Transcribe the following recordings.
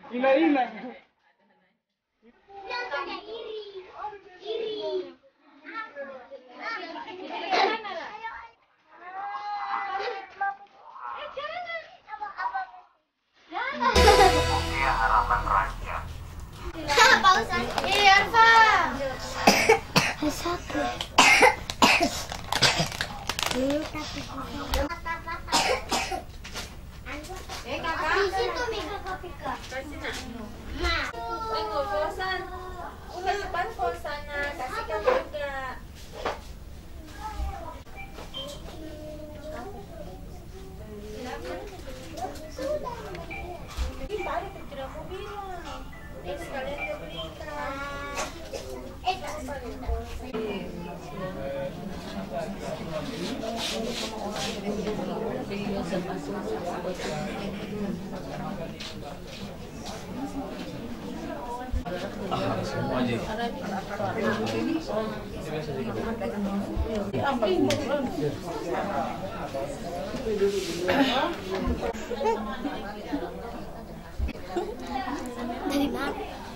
Ina-ina. Dia harapan rakyat. Pausan. Iya, Arfa. Satu. Kakak. Di situ Mika Kapika. Tengok Fosan. Udah depan Fosana, kasih kamu juga. Ini balik ke jeruk aku bilang. Sekalian dia belikan. Semua aja. Dari mana?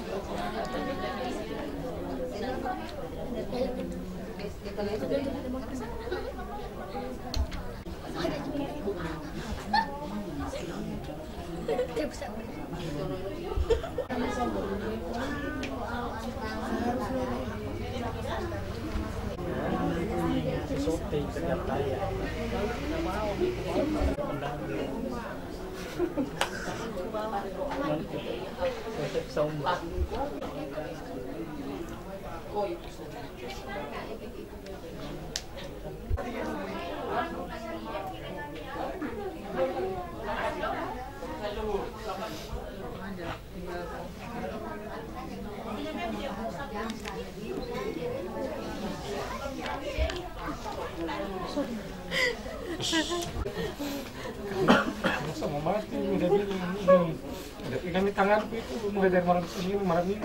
Masa mau mati, udah bilang ini. Udah pegang di tanganku itu, mulai dari malam sini, malam ini.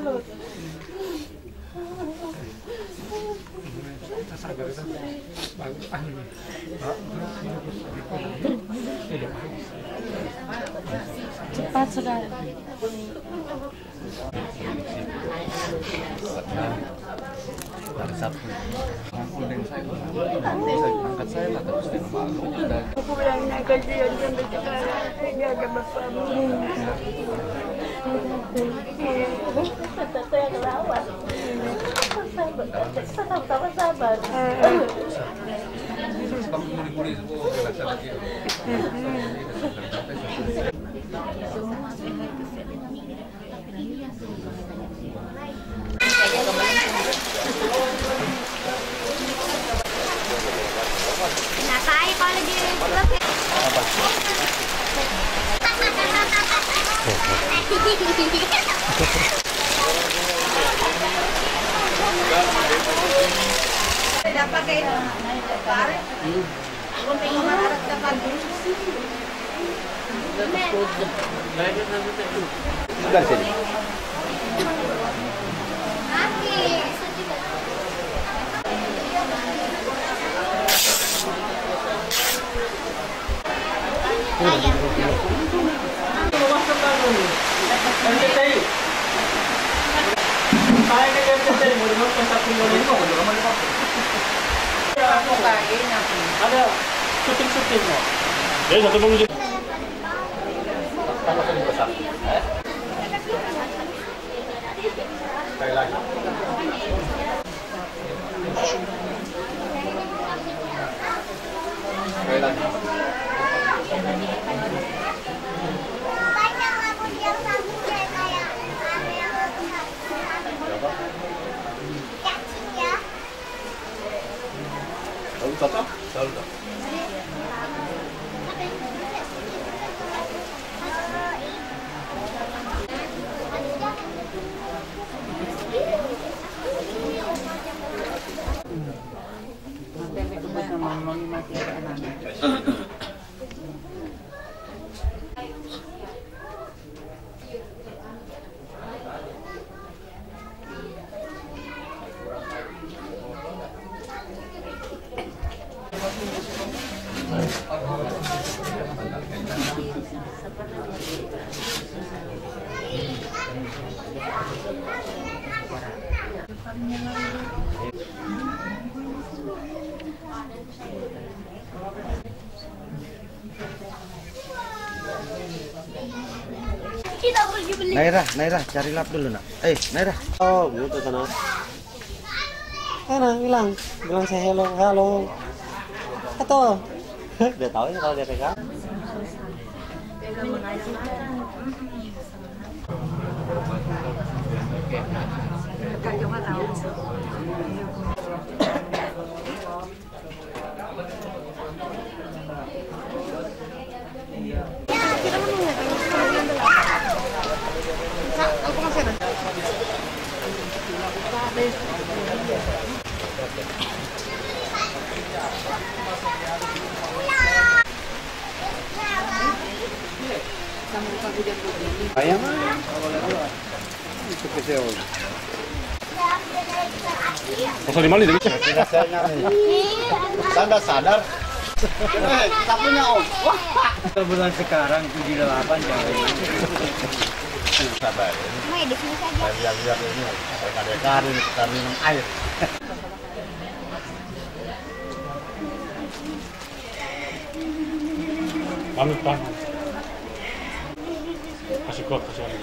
Kita sabar itu. Bagus. Cepat saudara. Hari Sabtu. Udah saya angkat saya lah terus dengan malu. Pulangnya kasihan sampai sekarang. Tidak ada bapakmu. Saya ngerawat. Sabar. Kamu guri-guri semua kita lagi. Nah, saya kalau di klub Dapat kayak itu. Tarik. Aku pengen harap dapat dulu. Sebentar sini. Ada syuting-syutingnya. Ya, satu dulu. Sekali lagi. Sekali lagi. Cocok? Cocok. Kita pergi beli. Naira, cari lap dulu nak. Naira. Oh, gitu sana. Sana bilang saya halo. Atau udah tahu ya kalau dia pegang. Ayam itu kecil. Pasal di mana ini? Anda sadar? Kita punya om. Bulan sekarang 78 jangan. Sabar. Mai di sini saja. Lihat ini. Dekat kita minum air. Pamit Pak. Kasih kuat, kasih lagi.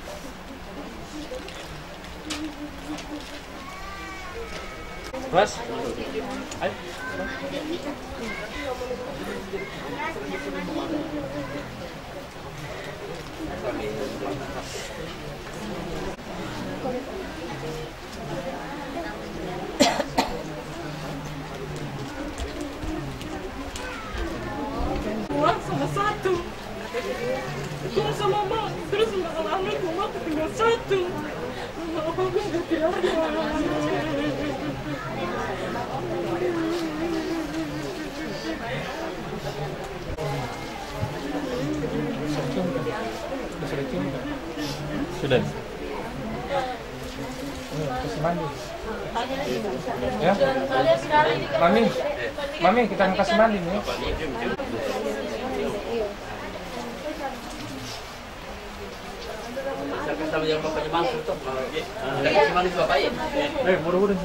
Mas, ayo. Sama satu. Gue sama mama, terus anak mama tinggal satu. Aku udah tiada. Sudah. Kasih mandi. Ya. Mami, kita kasih mandi nih. Sama yang bapaknya masuk tuh. Kasih mandi bapaknya. Buru-buru.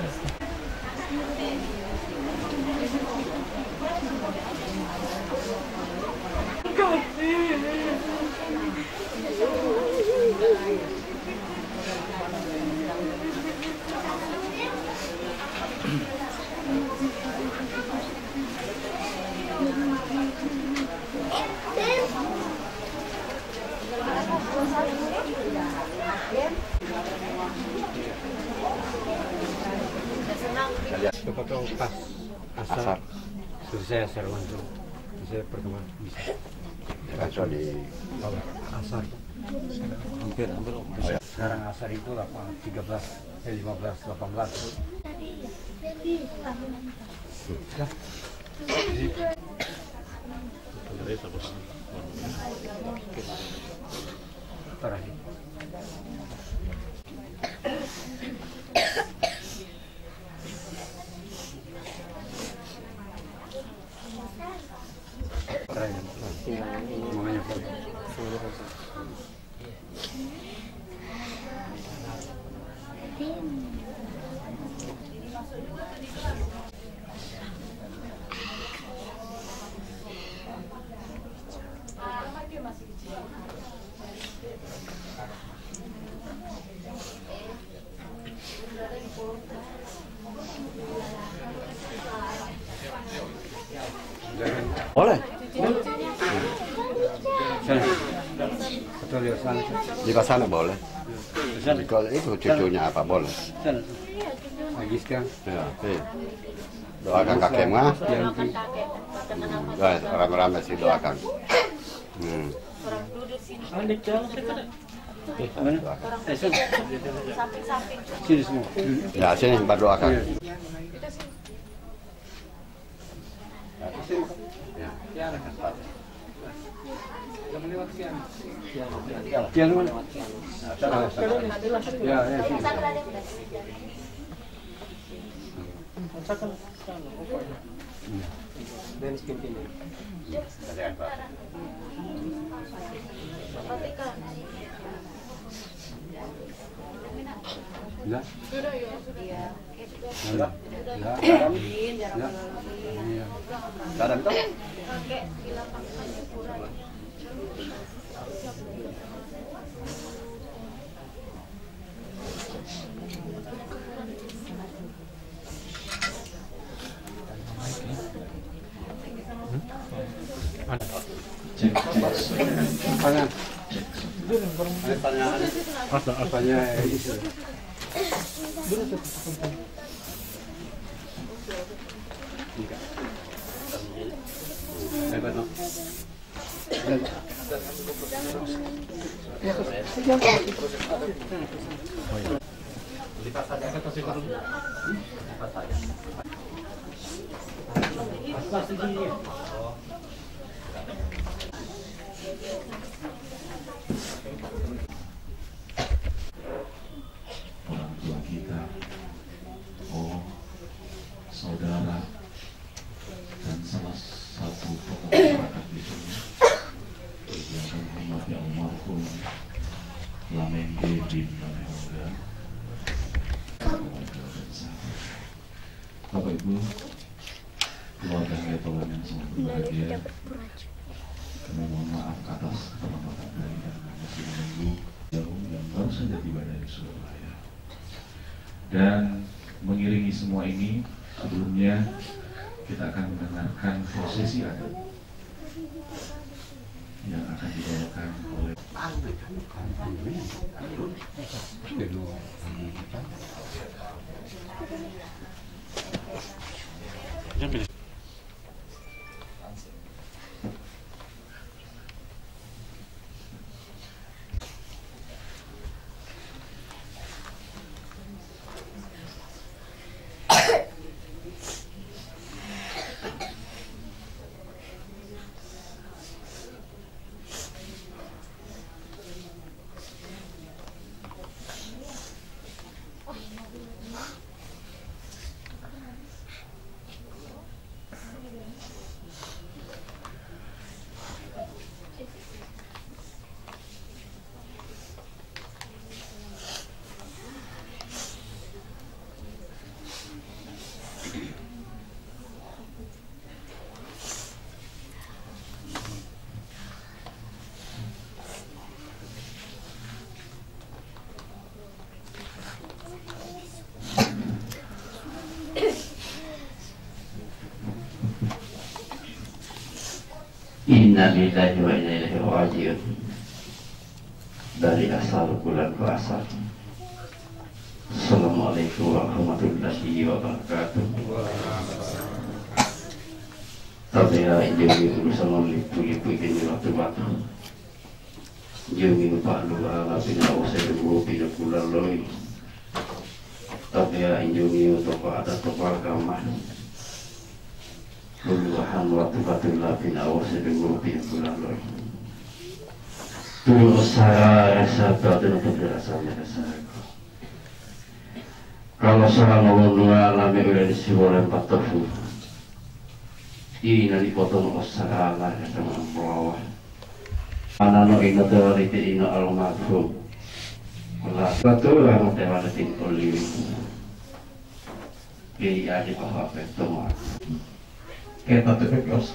Potong pas asar. Selesai asar langsung. Bisa pertemuan bisa. Langsung di Asar. Hampir. Sekarang asar itu 13, 15, 18. Terakhir. boleh. Betul ya sana. Di sana boleh. Kalau itu cucunya apa boleh. Lagi sekarang. Ya, doakan kakek mah. Rame-rame sih doakan. Sini semua. Ya sini berdoakan. Kian mana? Ya, sini. Ya. Garam itu? Pakai di lapangan hiburan. Cek. Pertanyaan. Pertanyaan. Apanya isu? Hebat no? Orang tua kita, saudara, dan salah satu tokoh masyarakat di sini yang menghormati almarhum Lamenge bin Lamengga, keluarga dan sahabat. Bapak Ibu, keluarga Ngetolan yang sangat berbahagia, kami mohon maaf atas keterlambatan dari dan masih menunggu jauh yang baru saja tiba dari Surabaya. Dan mengiringi semua ini, sebelumnya kita akan mendengarkan prosesi adat yang akan dibawakan oleh Inna lillahi wa inna ilaihi raji'un. Dari asal bulan ke asal. Assalamualaikum warahmatullahi wabarakatuh. Tabia injungi bersama lipu-lipu ini waktu-waktu. Injungi Pak Lura Lapina Osedugu Pina Bulan Loi. Tabia injungi untuk ada topal kamar. Luluhan waktu-waktu Lapina Osedugu Pina Bulan Loi. Tuh usaha rasa dan penjelasannya rasa. Kalau selama menua lami udah disibulan patofu, ini nanti potong usaha lah sama melawan. Mana no ino teori ino almarhum, lah betul lah teman timpul liwi. Iya di bawah petoma. Kita tuh kekos.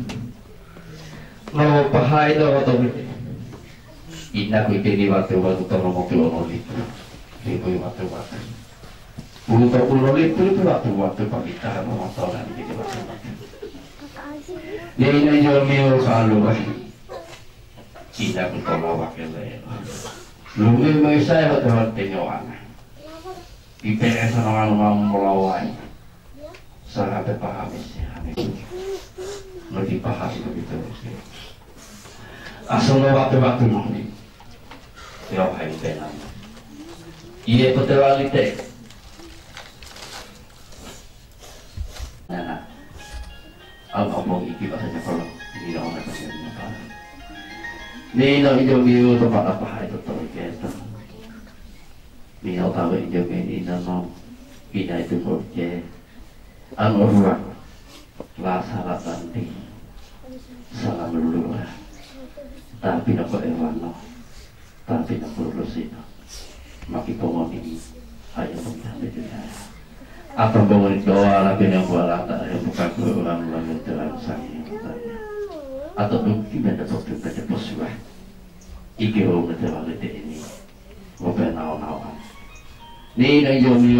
Lo pahai do atau ina kuitini waktu-waktu terlalu kelonoli, liwi waktu-waktu. Pulau itu waktu-waktu pagita memotoran di waktu-waktu. Dia ini jual mil kalau tidak bertolak wakil. Lumi saya betul tenyoan. IPS orang mau melawan. Sangat paham sih. Lebih paham begitu. Asal waktu-waktu nanti. Tiap hari tenang. Iya betul alite. Nah, ngomong iki bahasanya kalau ini orang kasih apa? Nino hijau biru tempat apa itu terkait. Nino tahu hijau ini nano ina itu kerja. Anurah rasa nanti salah melulu lah. Tapi nak berewano, tapi nak berurusin. Maki pomon ini ayo mengambil dunia. Akan bangun doa lagi yang buat yang bukan ulang-ulang yang jalan sangi atau mungkin ada waktu pada posisi ikiro betul ini bukan nawan ini dari Yomi.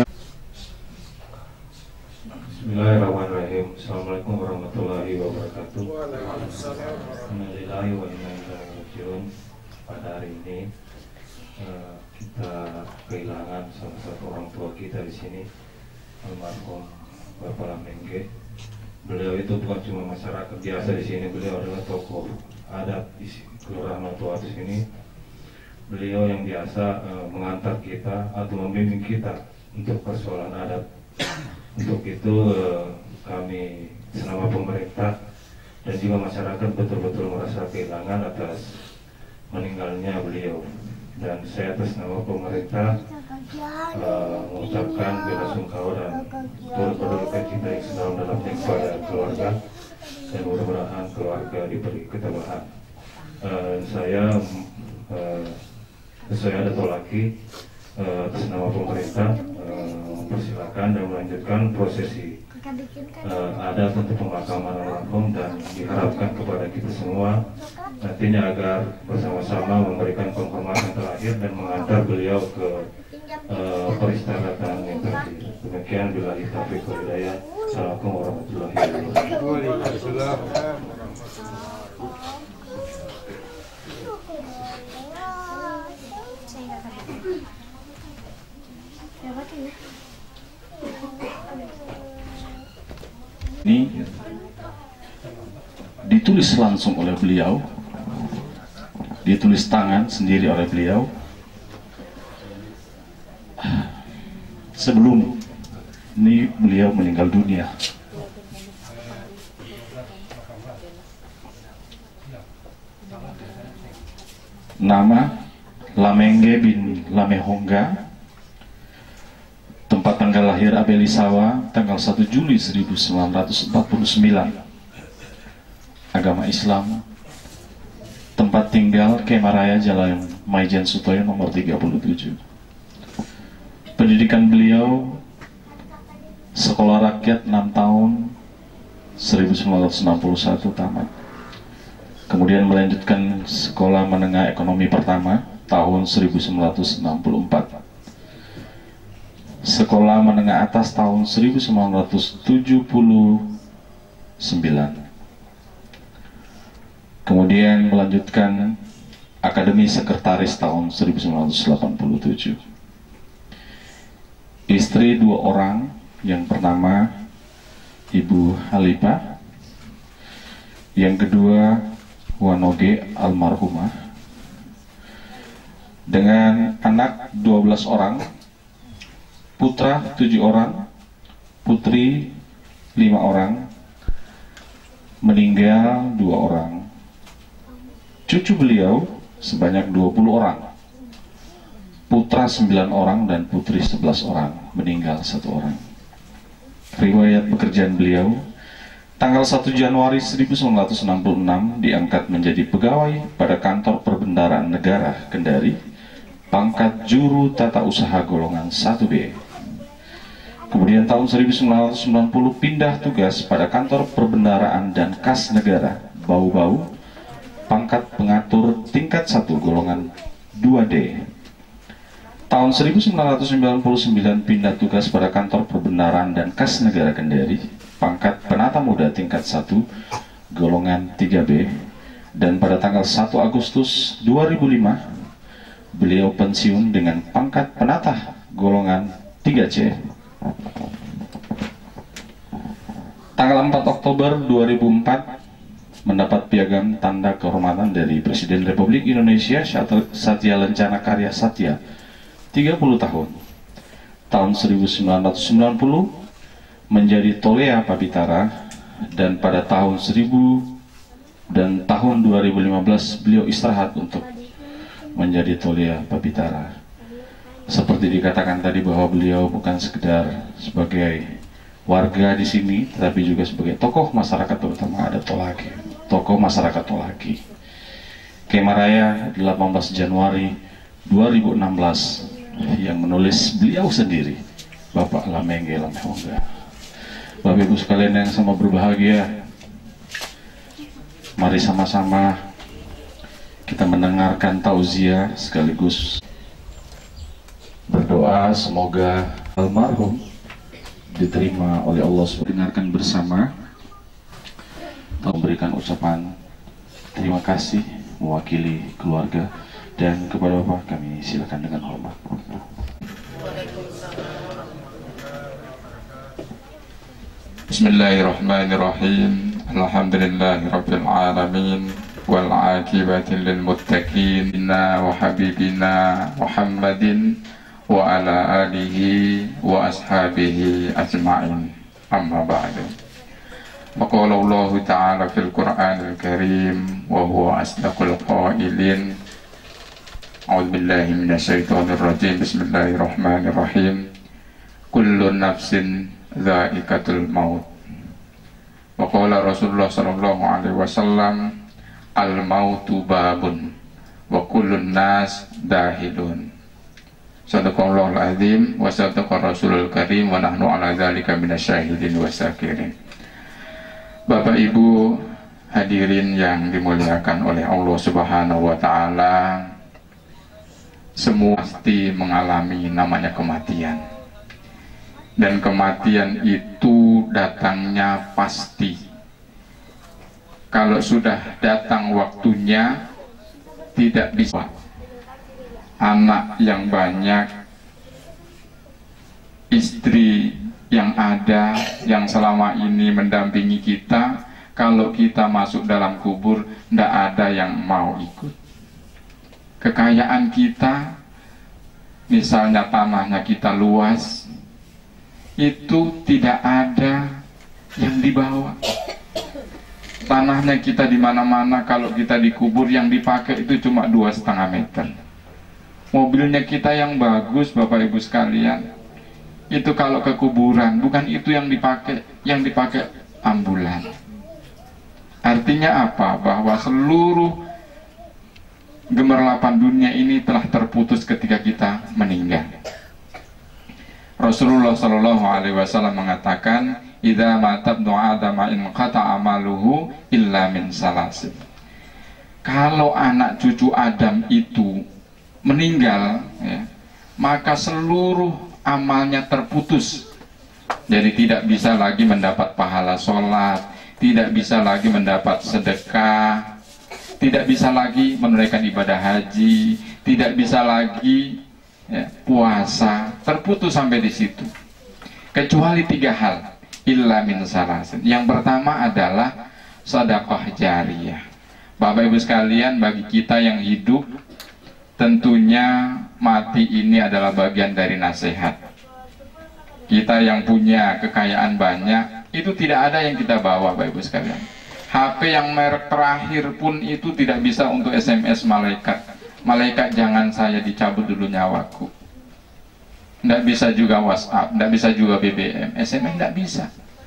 Bismillahirrahmanirrahim. Assalamualaikum warahmatullahi wabarakatuh. Alhamdulillah wa inna ilaihi raji'un. Pada hari ini kita kehilangan salah satu orang tua kita di sini, almarhum Bapak Lamengge. Beliau itu bukan cuma masyarakat biasa di sini, beliau adalah tokoh adat di Kelurahan Tua di sini. Beliau yang biasa mengantar kita atau membimbing kita untuk persoalan adat. Untuk itu kami selama pemerintah dan juga masyarakat betul-betul merasa kehilangan atas meninggalnya beliau. Dan saya atas nama pemerintah mengucapkan belasungkawa dan turut berduka cita yang sedalam-dalamnya kepada keluarga, dan mudah-mudahan keluarga diberi ketabahan. Saya sesuai adat Tolaki atas nama pemerintah mempersilakan dan melanjutkan prosesi adat untuk pemakaman almarhum, dan diharapkan kepada kita semua nantinya agar bersama-sama memberikan penghormatan terakhir dan mengantar beliau ke peristirahatan yang terakhir. Demikian, billahi taufiq wal hidayah. Assalamualaikum warahmatullahi wabarakatuh. Ini ditulis langsung oleh beliau, ditulis tangan sendiri oleh beliau sebelum ini beliau meninggal dunia. Nama Lamengge bin Lamehongga, tempat tanggal lahir Abelisawa tanggal 1 Juli 1949, agama Islam, tempat tinggal Kemaraya Jalan Maijen Sutoyo nomor 37. Pendidikan beliau sekolah rakyat 6 tahun 1961 tamat. Kemudian melanjutkan sekolah menengah ekonomi pertama tahun 1964. Sekolah menengah atas tahun 1979. Kemudian melanjutkan akademi sekretaris tahun 1987. Istri 2 orang, yang pertama Ibu Halipah, yang kedua Wanoge almarhumah, dengan anak 12 orang, putra 7 orang, putri 5 orang, meninggal 2 orang. Cucu beliau sebanyak 20 orang, putra 9 orang dan putri 11 orang, meninggal 1 orang. Riwayat pekerjaan beliau, tanggal 1 Januari 1966 diangkat menjadi pegawai pada kantor Perbendaharaan Negara Kendari, pangkat Juru Tata Usaha golongan 1B. Kemudian tahun 1990 pindah tugas pada kantor Perbendaharaan dan Kas Negara Bau-Bau, pangkat pengatur tingkat 1 golongan 2D. Tahun 1999 pindah tugas pada kantor Perbendaharaan dan Kas Negara Kendari, pangkat penata muda tingkat 1 golongan 3B, dan pada tanggal 1 Agustus 2005 beliau pensiun dengan pangkat penata golongan 3C. Tanggal 4 Oktober 2004 mendapat piagam tanda kehormatan dari Presiden Republik Indonesia Satya Lencana Karya Satya 30 tahun. Tahun 1990 menjadi Tolea Papitara, dan pada tahun 2015 beliau istirahat untuk menjadi Tolea Papitara. Seperti dikatakan tadi bahwa beliau bukan sekedar sebagai warga di sini, tetapi juga sebagai tokoh masyarakat, terutama adat Tolaki, tokoh masyarakat Tolaki. Kemaraya 18 Januari 2016 yang menulis beliau sendiri Bapak Lamengge Lamehongga. Bapak Ibu sekalian yang sama berbahagia, mari sama-sama kita mendengarkan tauziah sekaligus berdoa semoga almarhum diterima oleh Allah. Dengarkan bersama, memberikan ucapan terima kasih mewakili keluarga, dan kepada Bapak kami silakan dengan hormat. Bismillahirrahmanirrahim. Alhamdulillahirabbil alamin wal aqibatu lil muttaqin wa habibina Muhammadin wa ala alihi wa ashabihi ajma'in. Amma ba'du. Faqala Allah ta'ala fil Qur'anil Karim wa huwa asdaqul qailin. A'udzu billahi minasyaitonir rajim. Bismillahirrahmanirrahim. Kullu nafsin dha'iqatul maut. Wa qala Rasulullah sallallahu alaihi wasallam, al mautu babun wa kullun nas dahilun. Sadaqallahul azim wa sadaqa Rasulul Karim wa nahnu ala dzalika minasyahidin wa syakirin. Bapak Ibu hadirin yang dimuliakan oleh Allah Subhanahu wa taala, semua pasti mengalami namanya kematian. Dan kematian itu datangnya pasti. Kalau sudah datang waktunya, tidak bisa. Anak yang banyak, istri yang ada, yang selama ini mendampingi kita, kalau kita masuk dalam kubur, tidak ada yang mau ikut. Kekayaan kita, misalnya tanahnya kita luas, itu tidak ada yang dibawa. Tanahnya kita di mana-mana, kalau kita dikubur yang dipakai itu cuma 2,5 meter. Mobilnya kita yang bagus, Bapak Ibu sekalian, itu kalau ke kuburan bukan itu yang dipakai ambulan. Artinya apa? Bahwa seluruh gemerlapan dunia ini telah terputus ketika kita meninggal. Rasulullah Shallallahu Alaihi Wasallam mengatakan, "Idza mata ibnu Adam in qata'a amaluhu illa min salasin." Kalau anak cucu Adam itu meninggal, ya, maka seluruh amalnya terputus. Jadi tidak bisa lagi mendapat pahala sholat, tidak bisa lagi mendapat sedekah, tidak bisa lagi menunaikan ibadah haji, tidak bisa lagi puasa, terputus sampai di situ. Kecuali 3 hal, illa min salasin. Yang pertama adalah sedekah jariyah. Bapak Ibu sekalian, bagi kita yang hidup, tentunya mati ini adalah bagian dari nasihat. Kita yang punya kekayaan banyak, itu tidak ada yang kita bawa, Bapak Ibu sekalian. HP yang merek terakhir pun itu tidak bisa untuk SMS malaikat. Malaikat, jangan saya dicabut dulu nyawaku. Tidak bisa juga WhatsApp, tidak bisa juga BBM, SMS tidak bisa.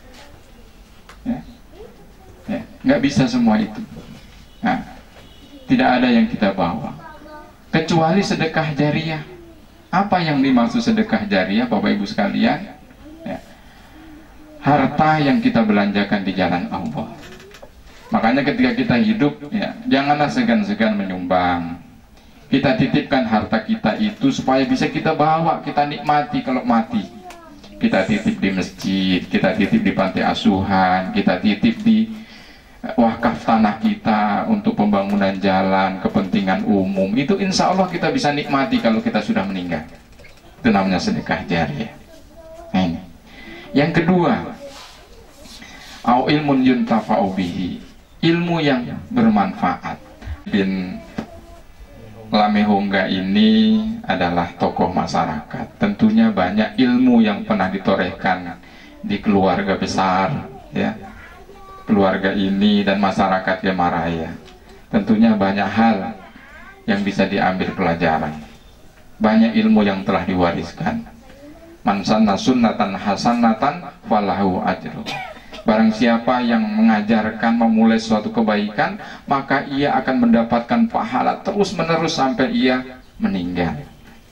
Nggak bisa semua itu. Nah, tidak ada yang kita bawa. Kecuali sedekah jariyah. Apa yang dimaksud sedekah jariyah, Bapak Ibu sekalian? Ya. Harta yang kita belanjakan di jalan Allah. Makanya ketika kita hidup, ya, janganlah segan-segan menyumbang. Kita titipkan harta kita itu supaya bisa kita bawa, kita nikmati kalau mati. Kita titip di masjid, kita titip di panti asuhan, kita titip di wakaf tanah kita untuk pembangunan jalan, kepentingan umum. Itu insya Allah kita bisa nikmati kalau kita sudah meninggal. Itu namanya sedekah jariyah. Nah, ini. Yang kedua, au ilmun yuntafa'u bihi, ilmu yang bermanfaat. Bin Lamehongga ini adalah tokoh masyarakat. Tentunya banyak ilmu yang pernah ditorehkan di keluarga besar, ya. Keluarga ini dan masyarakat Gemaraya. Tentunya banyak hal yang bisa diambil pelajaran. Banyak ilmu yang telah diwariskan. Man sanna sunnatan hasanatan falahu ajru. Barang siapa yang mengajarkan, memulai suatu kebaikan, maka ia akan mendapatkan pahala terus menerus sampai ia meninggal.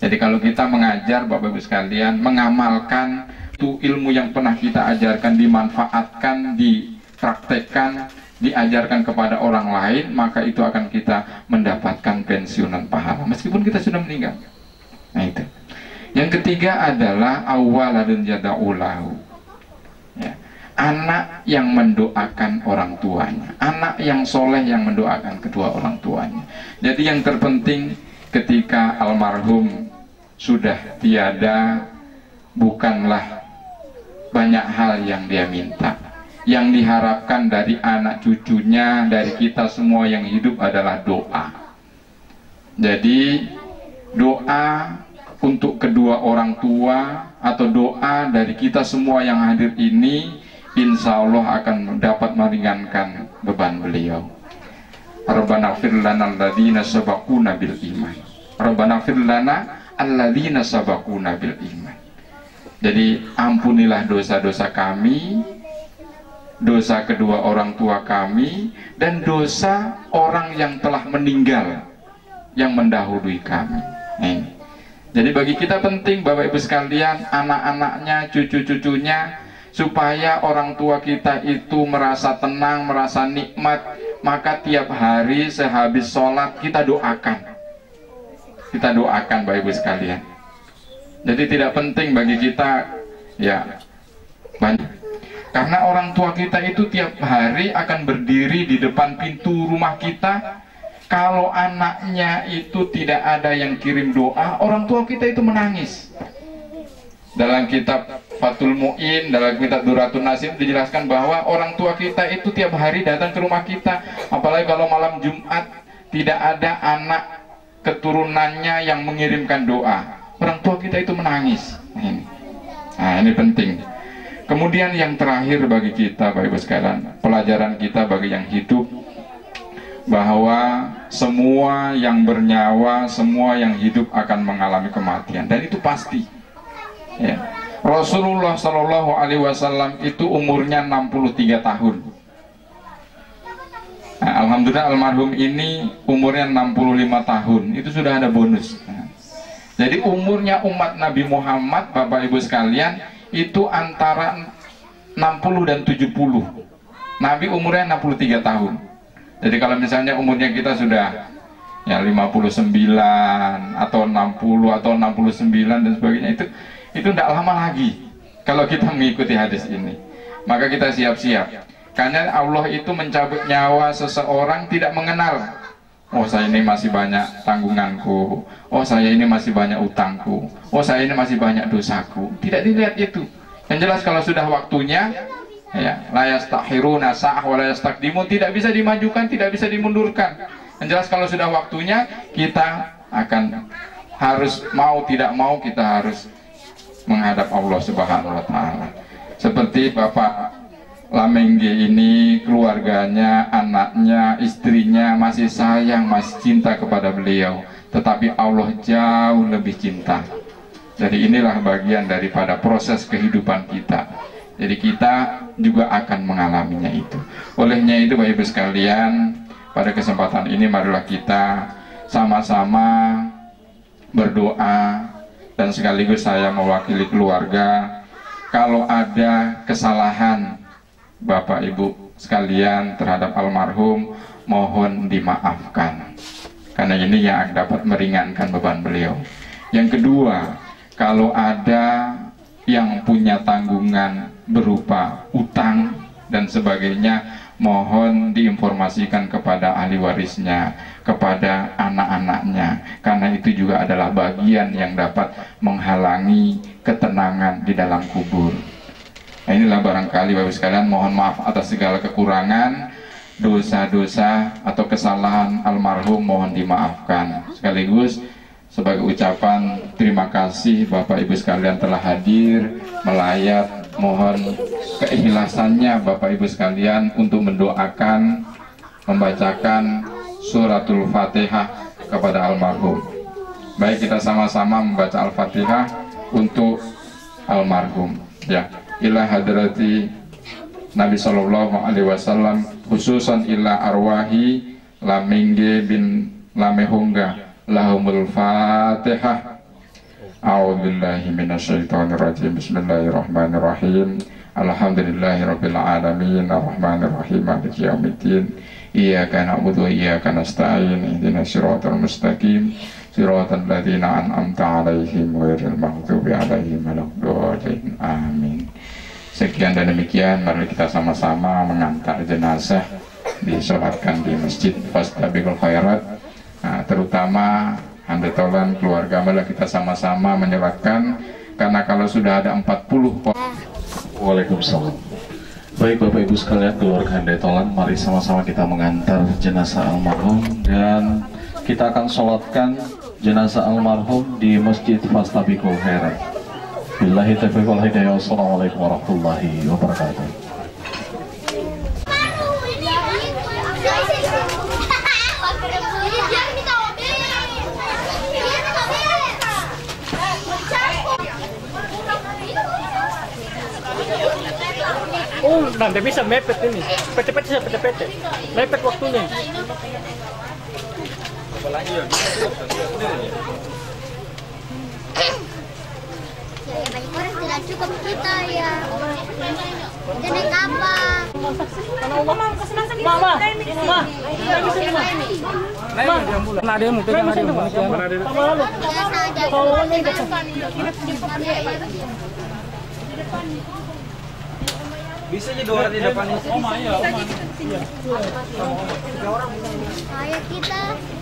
Jadi kalau kita mengajar Bapak Ibu sekalian, mengamalkan itu ilmu yang pernah kita ajarkan, dimanfaatkan, dipraktekkan, diajarkan kepada orang lain, maka itu akan kita mendapatkan pensiunan pahala meskipun kita sudah meninggal. Nah itu. Yang ketiga adalah awaladun yada'ulahu, ya, anak yang mendoakan orang tuanya, anak yang soleh yang mendoakan kedua orang tuanya. Jadi yang terpenting ketika almarhum sudah tiada, bukanlah banyak hal yang dia minta. Yang diharapkan dari anak cucunya, dari kita semua yang hidup adalah doa. Jadi doa untuk kedua orang tua atau doa dari kita semua yang hadir ini, insya Allah akan dapat meringankan beban beliau. Rabbana fir lana alladzina sabaquna bil iman. Rabbana fir lana alladzina sabaquna bil iman. Jadi ampunilah dosa-dosa kami, dosa kedua orang tua kami, dan dosa orang yang telah meninggal yang mendahului kami. Jadi bagi kita penting Bapak Ibu sekalian, anak-anaknya, cucu-cucunya, supaya orang tua kita itu merasa tenang, merasa nikmat, maka tiap hari sehabis sholat kita doakan. Kita doakan Bapak Ibu sekalian. Jadi tidak penting bagi kita, ya, banyak. Karena orang tua kita itu tiap hari akan berdiri di depan pintu rumah kita. Kalau anaknya itu tidak ada yang kirim doa, orang tua kita itu menangis. Dalam kitab Fathul Mu'in, dalam kitab Duratun Nasim dijelaskan bahwa orang tua kita itu tiap hari datang ke rumah kita. Apalagi kalau malam Jumat tidak ada anak keturunannya yang mengirimkan doa, orang tua kita itu menangis. Nah ini penting. Kemudian yang terakhir bagi kita Bapak Ibu sekalian, pelajaran kita bagi yang hidup, bahwa semua yang bernyawa, semua yang hidup akan mengalami kematian, dan itu pasti, ya. Rasulullah Shallallahu Alaihi Wasallam itu umurnya 63 tahun. Nah, alhamdulillah almarhum ini umurnya 65 tahun, itu sudah ada bonus. Nah, jadi umurnya umat Nabi Muhammad Bapak Ibu sekalian itu antara 60 dan 70. Nabi umurnya 63 tahun. Jadi kalau misalnya umurnya kita sudah ya 59 atau 60 atau 69 dan sebagainya, itu tidak lama lagi kalau kita mengikuti hadis ini. Maka kita siap-siap, karena Allah itu mencabut nyawa seseorang tidak mengenal, oh saya ini masih banyak tanggunganku, oh saya ini masih banyak utangku, oh saya ini masih banyak dosaku. Tidak dilihat itu. Yang jelas kalau sudah waktunya, ya, la yastakhiruna sa'ah wa la yastaqdimun, tidak bisa dimajukan, tidak bisa dimundurkan. Yang jelas kalau sudah waktunya, kita akan harus, mau tidak mau kita harus menghadap Allah Subhanahu wa taala. Seperti Bapak Lamengge ini, keluarganya, anaknya, istrinya masih sayang, masih cinta kepada beliau, tetapi Allah jauh lebih cinta. Jadi inilah bagian daripada proses kehidupan kita. Jadi kita juga akan mengalaminya itu. Olehnya itu Bapak Ibu sekalian, pada kesempatan ini marilah kita sama-sama berdoa, dan sekaligus saya mewakili keluarga, kalau ada kesalahan Bapak Ibu sekalian terhadap almarhum, mohon dimaafkan, karena ini yang dapat meringankan beban beliau. Yang kedua, kalau ada yang punya tanggungan berupa utang dan sebagainya, mohon diinformasikan kepada ahli warisnya, kepada anak-anaknya, karena itu juga adalah bagian yang dapat menghalangi ketenangan di dalam kubur. Nah, inilah barangkali Bapak sekalian, mohon maaf atas segala kekurangan, dosa-dosa atau kesalahan almarhum mohon dimaafkan. Sekaligus sebagai ucapan terima kasih Bapak Ibu sekalian telah hadir melayat, mohon keikhlasannya Bapak Ibu sekalian untuk mendoakan, membacakan suratul Fatihah kepada almarhum. Baik, kita sama-sama membaca Al-Fatihah untuk almarhum, ya. Ila hadrati Nabi Sallallahu Alaihi Wasallam, khususan ila arwahi Lamengge bin Lamehongga, lahumul Fatihah. A'udzubillahi minasyaitonirrajim. Bismillahirrahmanirrahim. Alhamdulillahirabbil alamin, arrahmanirrahim, maliki yaumiddin. Iyyaka na'budu wa iyyaka nasta'in. Ihdinas siratal mustaqim. Siratal ladzina an'amta 'alaihim ghairil maghdubi 'alaihim waladdallin. Amin. Sekian dan demikian, mari kita sama-sama mengantar jenazah disolatkan di Masjid Fastabiqul Khairat. Nah, terutama handetolan keluarga, malah kita sama-sama menyolatkan, karena kalau sudah ada 40. Waalaikumsalam. Baik Bapak Ibu sekalian, keluarga handetolan, mari sama-sama kita mengantar jenazah almarhum dan kita akan sholatkan jenazah almarhum di Masjid Fastabiqul Khairat. Billahi taufiq wal hidayah. Wassalamualaikum warahmatullahi wabarakatuh. Oh, nanti bisa mepet ini. Pete-pete, mepet waktunya. Ya, banyak orang tidak cukup kita ya. Kita naik apa? Mama, bisa jadi orang di depan ini. Ayo kita.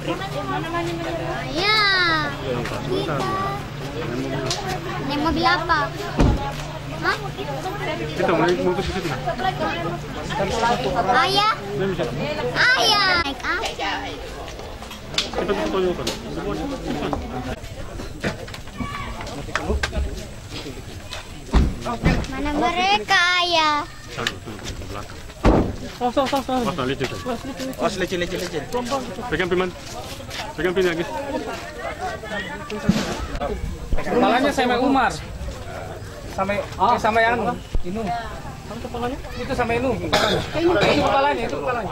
Ayo. Kita. Naik mobil apa? Hah? Kita mulai mutus ke situ. Ayah. Ayah. Naik apa? Kita tunjukkan. Mana mereka, Ayah? Lecet. Pegang piman. Pegang pin lagi. Kepalanya sama Umar. Sama yang Inu. Itu sama Inu. Itu kepalanya.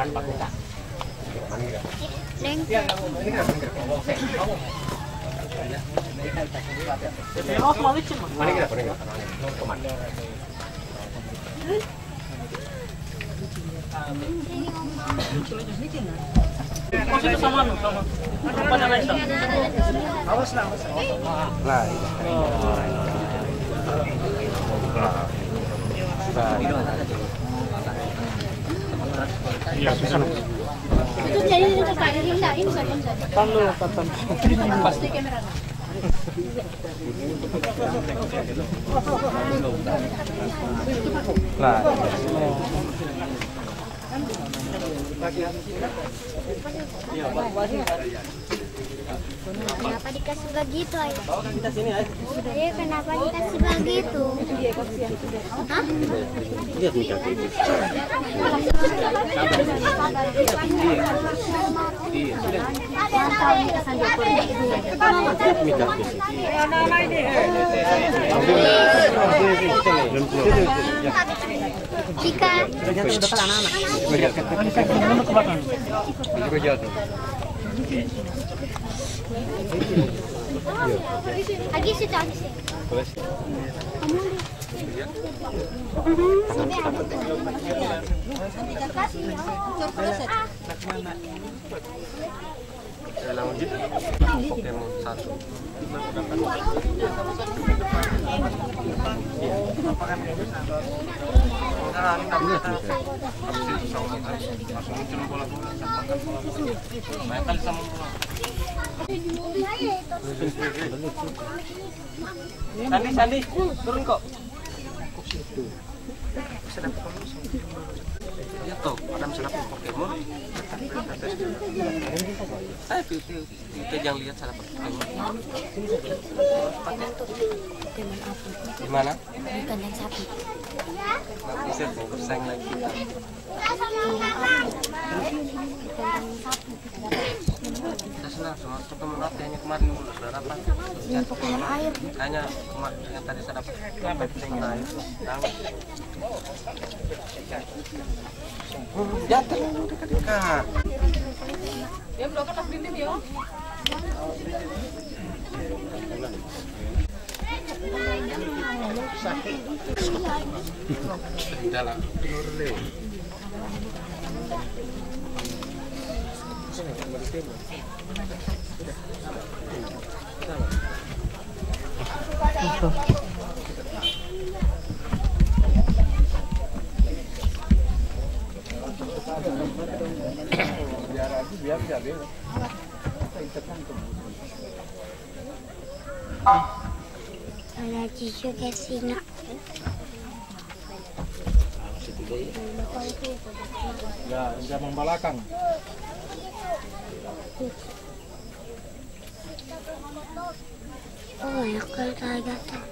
Iya, susah. Itu jadi itu Pak, ini bisa. Pasti kamera. Kenapa dikasih begitu, Ayah? Iya, kenapa dikasih begitu? Hah? Jika lagi situ. Sandi, turun kok. Lihat tuh, ada bisa dapat Pokemon. Itu jangan lihat salah Pokemon. Di mana? Di kandang sapi. Nggak bisa tuh, bersaing lagi kita. Kita senang sama Pokemon apa yang kemarin sudah dapat. Pokemon air. Hanya kemarin yang tadi saya dapat. Pokemon air. Jatuh dekat. Ya, belum kan dinding ya. Dalam Ada juga singa. Ya, zaman belakang. Oh, ya kalau ada tuh.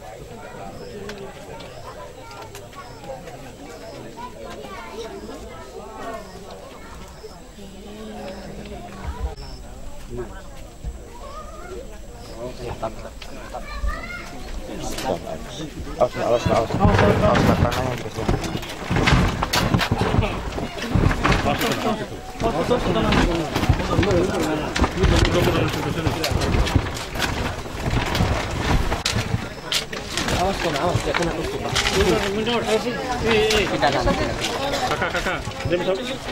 Awas, ya kena tusuk. Mundur, Kakak. Dia bisa.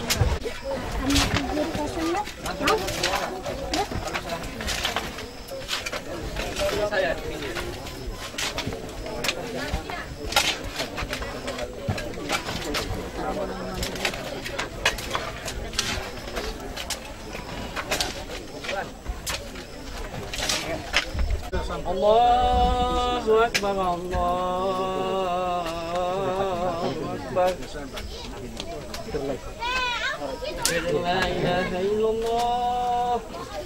Allahu Akbar, Allahu Akbar. La ilaha illallah.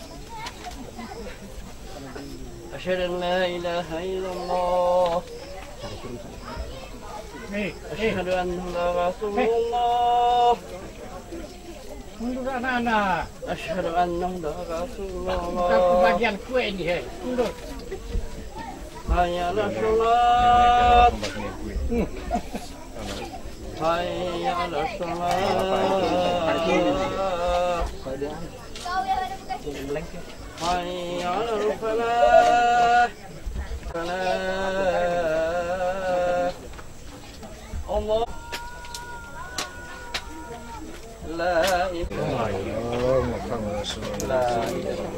Asyhadu an la ilaha illallah. Asyhadu anna Rasulullah. Mundur anak-anak. Asyhadu anna Rasulullah. Bagian kue ini, hei. Mundur. Hayya 'alas shalat. Hayya 'alas shalat. Hayya 'alal falah. Falah. Allah. La ilaha illallah.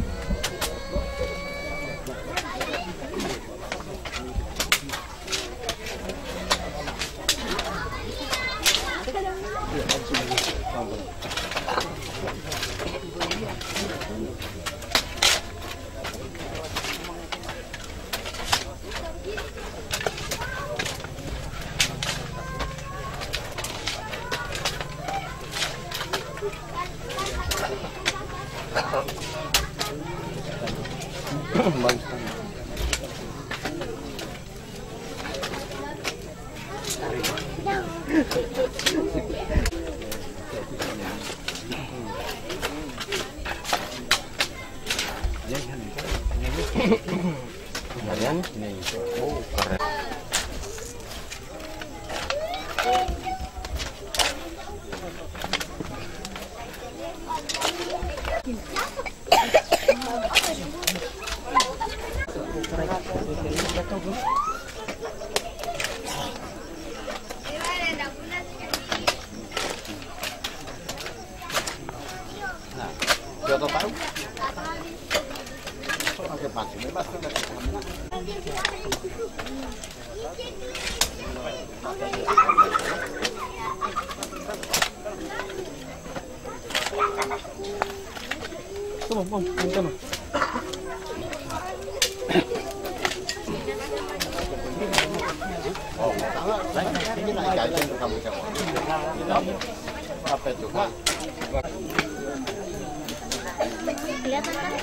Joko Paru. Oke, Pak. Bebas kan dari kami. Tolong, tolong. Oh, ini naik aja untuk kamu jawab. Apa itu, Pak? Kelihatan kan?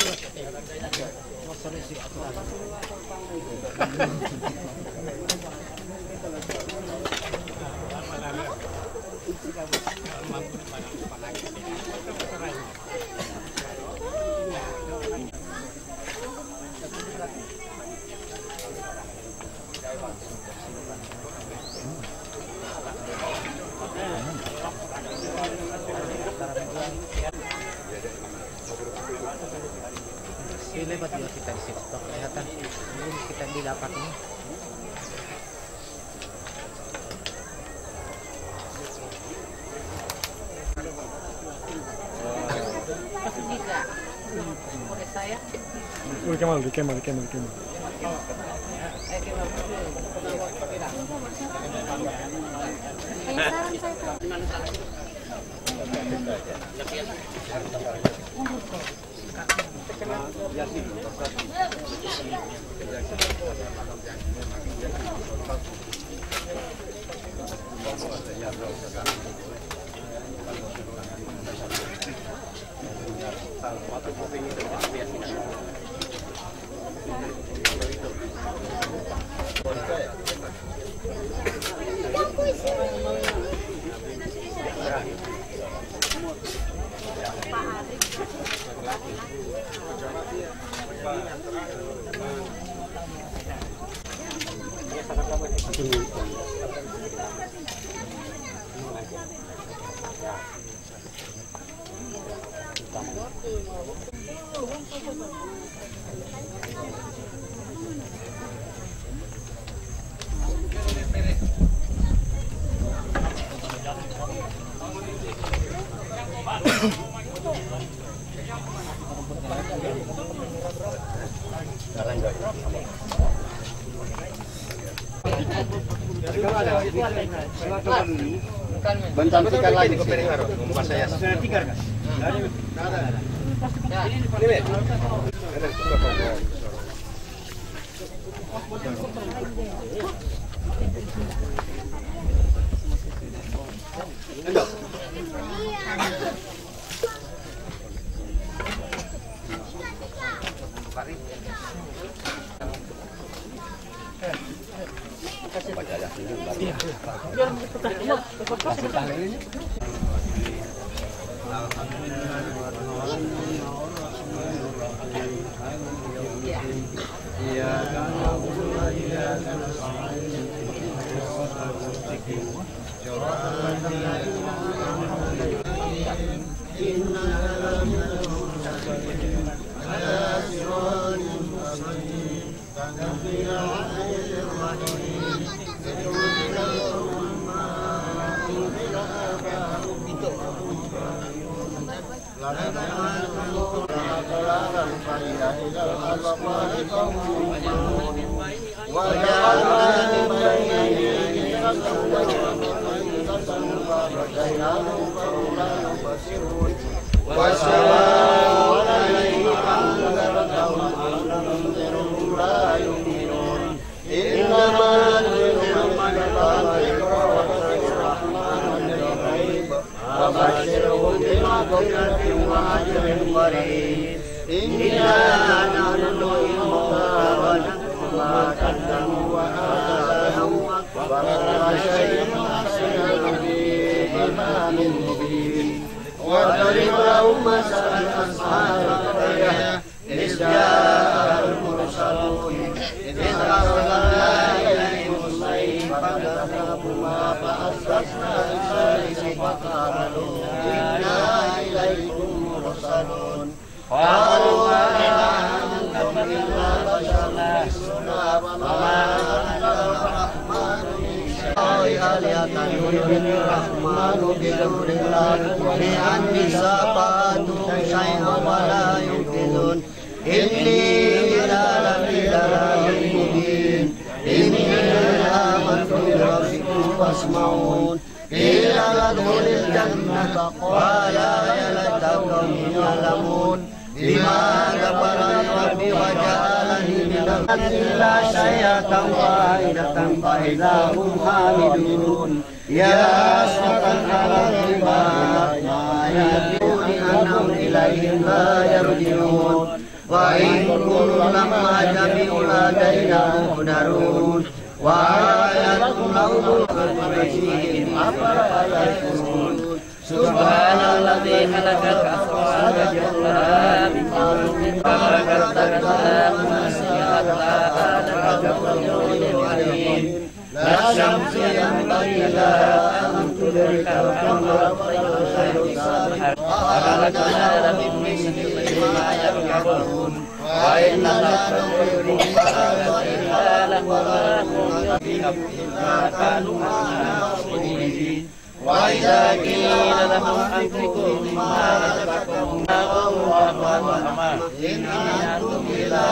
Lebat juga kita di situ, kelihatan belum kita didapat ini. Masih bisa. Boleh saya? Di Kemal. Bentantikan lagi ke piring baru. Pas saya. Tikar kan? فإن كل لما جميع لدينا مهدرون وآيات لهم بشيء أفلا يشكرون سبحان الذي خلق الأزواج كلها مما خلق الزوجين لا شمس ينبغي لها أن تدرك القمر وخلقنا من مثله ما يركبون وإن لتقول إلا له ما كانوا مؤمنين وإذا قيل لهم أنفقوا مما رزقكم الله إن أنتم إلا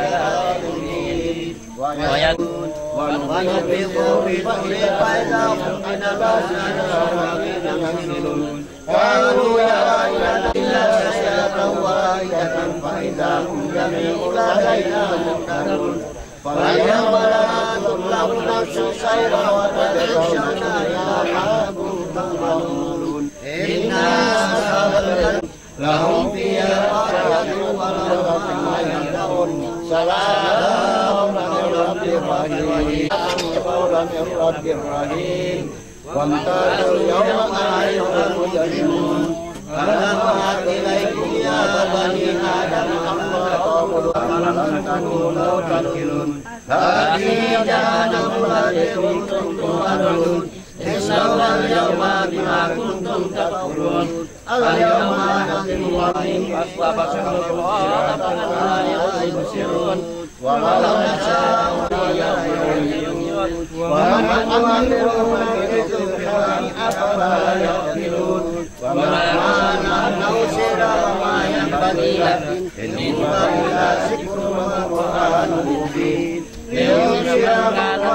ويقول وننفقوا بالبحر فإذا هم من الأسنان ينزلون قالوا يا أيها إلا شيئا واحدة فإذا هم جميع لدينا محضرون فاليوم لا تظلم نفس شيئا وتخشون يا حاكم تظلمون إنا أصحاب الجنة لهم فيها راحة ولهم ما يدعون سلام من رب الرحيم قولا من رب الرحيم وامتازوا اليوم أيها المجرمون ألم أعد إليكم يا بني آدم ألا تعبدوا ألم تكونوا تأكلون هذه جهنم التي كنتم توعدون اصلوها اليوم بما كنتم تكفرون اليوم نختم عليهم أصواتهم فلا يبصرون ولو نشاء ليغفرون ومن أمرهم نكذب الحال أفلا يغفرون وما نحن سرا وما ينبغي له إن هو إلا ذكر وقرآن مبين لينذر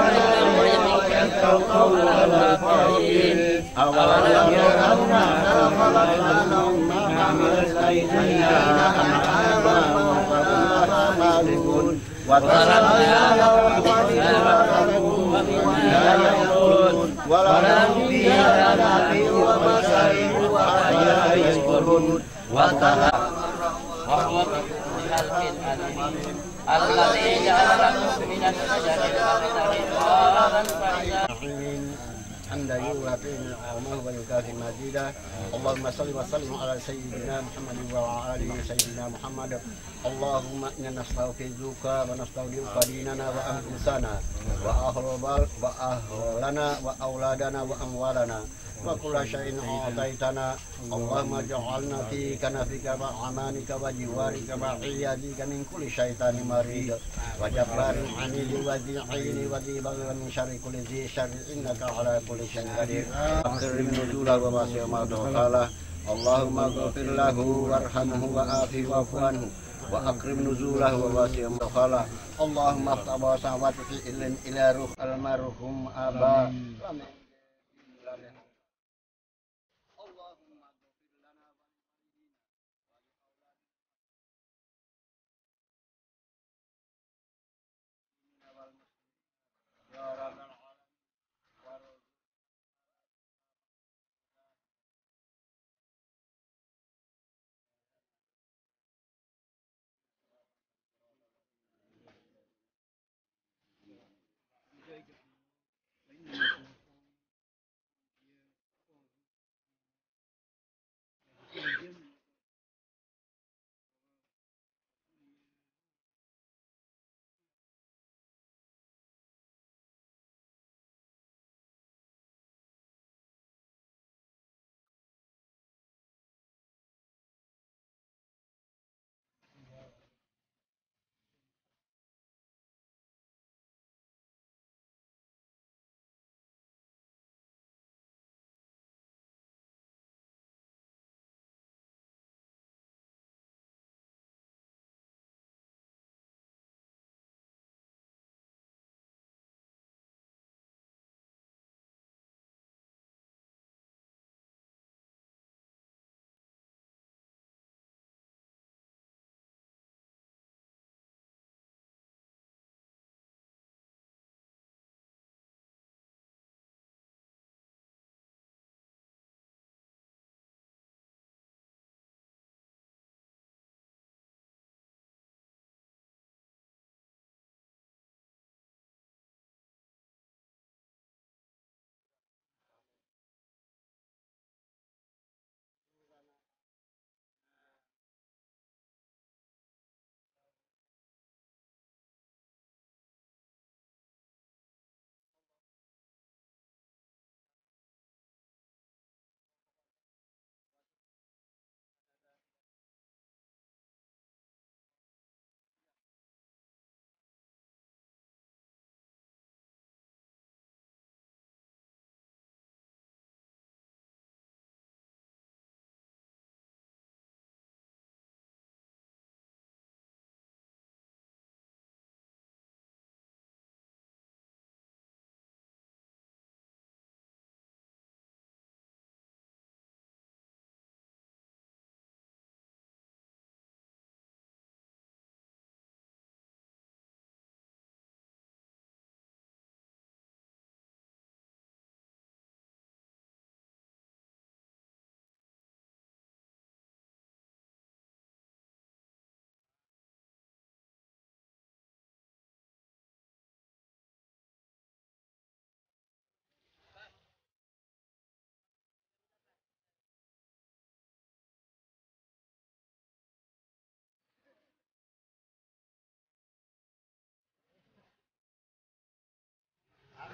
قول الكافرين أولم يروا أنا خلقنا لهم ما عملت أيدينا أنعاما وفلا مالكون وتركنا لهم ومنها يأكلون ولهم فيها منافع ومشارب وأفلا يشكرون وهو بكل خلق عليم الذي جعل لكم من الشجر الأخضر نارا فإذا حمد يوافي نعمه ويكافئ مزيدا اللهم صل وسلم على سيدنا محمد وعلى آله سيدنا محمد اللهم إنا نستغفرك ونستغفرك ديننا وأنفسنا وأهلنا وأولادنا وأموالنا وكل شيء أعطيتنا اللهم اجعلنا في كنفك وأمانك وجوارك وعيادك من كل شيطان مريض وجبار عنيد وذي عين وذي بغي من شر كل ذي شر إنك على كل شيء قدير أكرم نزوله وواسع مدخله اللهم اغفر له وارحمه وآفه واعف عنه وأكرم نزوله وواسع مدخله اللهم افتح وسعوات في إلى روح المرحوم أبا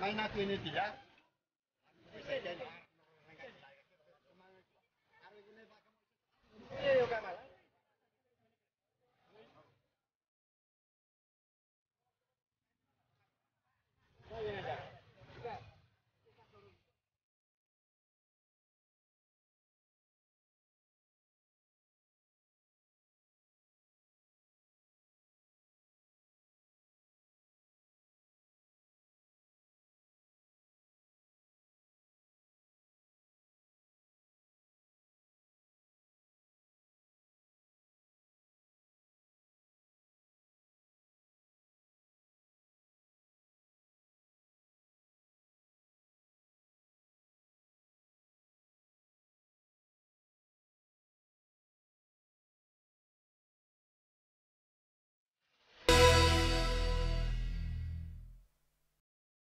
main aku ini tidak.